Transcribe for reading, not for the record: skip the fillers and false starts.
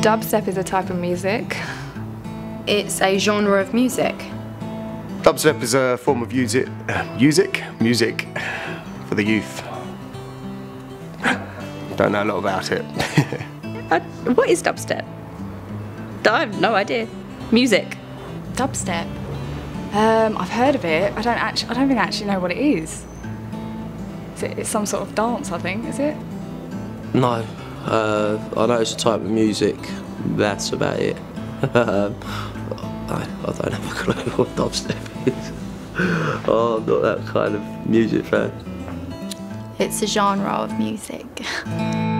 Dubstep is a type of music. It's a genre of music. Dubstep is a form of music for the youth. Don't know a lot about it. What is dubstep? I have no idea. Music. Dubstep? I've heard of it. I don't think I actually know what it is. It's some sort of dance, I think, is it? No. I know it's a type of music. That's about it. I don't have a clue what dubstep is. Oh, I'm not that kind of music fan. It's a genre of music.